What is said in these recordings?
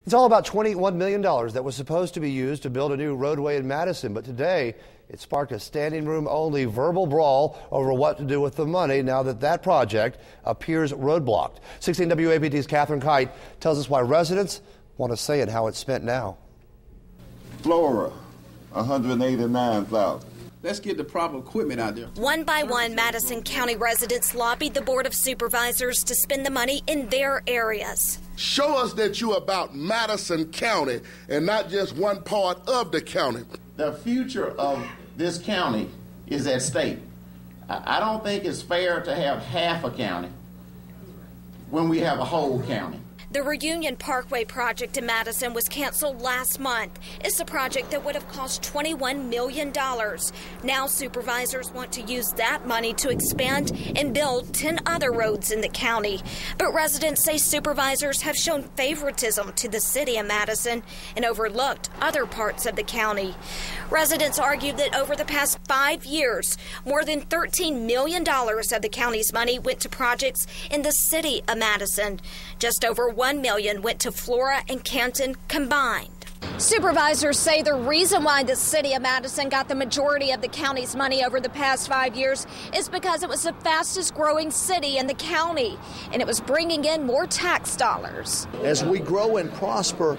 It's all about $21 million that was supposed to be used to build a new roadway in Madison, but today it sparked a standing room only verbal brawl over what to do with the money now that that project appears roadblocked. 16 WAPT's Catherine Kite tells us why residents want to say and how it's spent now. Flora, $189,000. Let's get the proper equipment out there. One by one, Madison County residents lobbied the Board of Supervisors to spend the money in their areas. Show us that you're about Madison County and not just one part of the county. The future of this county is at stake. I don't think it's fair to have half a county when we have a whole county. The Reunion Parkway project in Madison was canceled last month. It's a project that would have cost $21 million. Now supervisors want to use that money to expand and build 10 other roads in the county. But residents say supervisors have shown favoritism to the city of Madison and overlooked other parts of the county. Residents argued that over the past 5 years, more than $13 million of the county's money went to projects in the city of Madison. Just over $1 million went to Flora and Canton combined. Supervisors say the reason why the city of Madison got the majority of the county's money over the past 5 years is because it was the fastest growing city in the county, and it was bringing in more tax dollars. As we grow and prosper,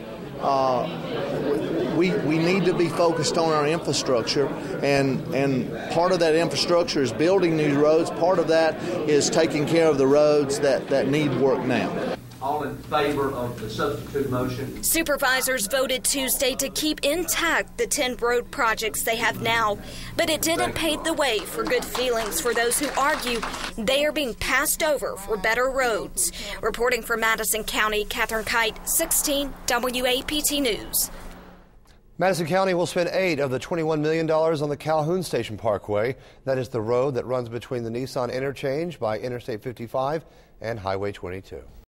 we need to be focused on our infrastructure, and part of that infrastructure is building these roads. Part of that is taking care of the roads that need work now. All in favor of the substitute motion? Supervisors voted Tuesday to keep intact the 10 road projects they have now, but it didn't pave the way for good feelings for those who argue they are being passed over for better roads. Reporting from Madison County, Catherine Kite, 16 WAPT News. Madison County will spend $8 of the $21 million on the Calhoun Station Parkway. That is the road that runs between the Nissan interchange by Interstate 55 and Highway 22.